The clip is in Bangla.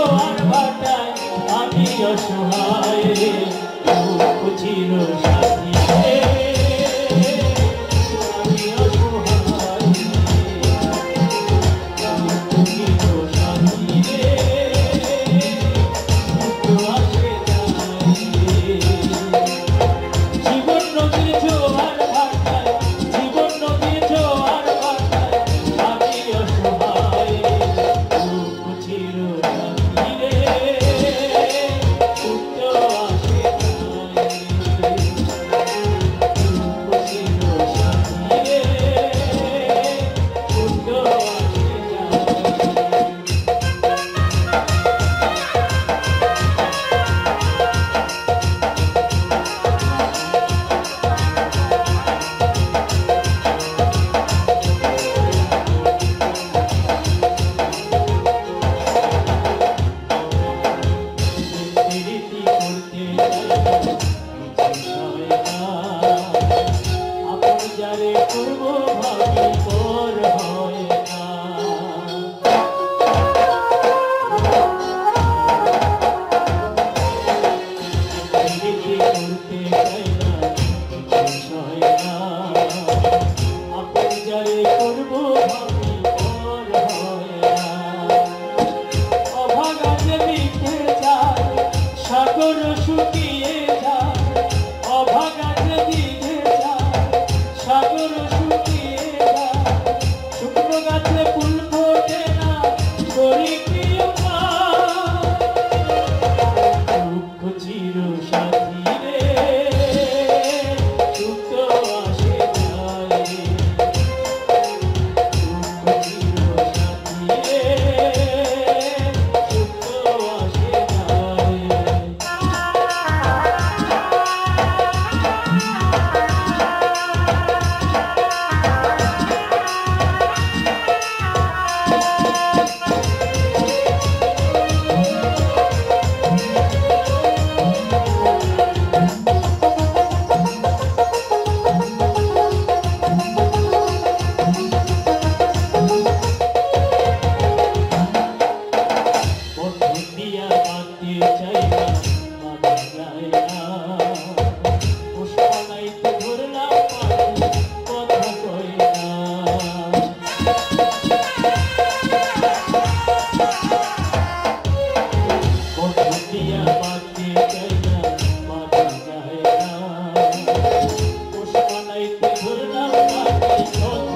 জোয়ার ভাটায় আমি অসহায় রে দুঃখ চির সাথী রে আমি অসহায় দুঃখ চির সাথী রে দুঃখ আসে যায় জীবন নদীর জোয়ার ভাটায় জীবন নদীর জোয়ার ভাটায় আমি অসহায় দুঃখ চির সাথী রে দুঃখ আসে যায় দুঃখ চির সাথী রে দুঃখ আসে যায় প্রীতি করতে আপন যারে করব ভাবি পর হয় না প্রীতি করতে চাই না কিছু হয় না আপন যারে করব ভাবি পর হয় না অভাগা যে মিটে যায় সাগর শুকিয়ে যায় অভাগা যে দিঘে যায় সাগর শুকিয়ে যায় শুকনো গাছে ফুল ফোটে না করি কি উপায় দুঃখ চির সাথী রে দুঃখ আসে যায় দুঃখ চির সাথী রে দুঃখ আসে যায় দিয়া বাঁধতে চাই না বাঁধা যায় না পুষ্পনাইতে ধরলাম পাখি কথা কয় না দিয়া বাঁধতে চাই না বাঁধা যায় না পুষ্পনাইতে ধরলাম পাখি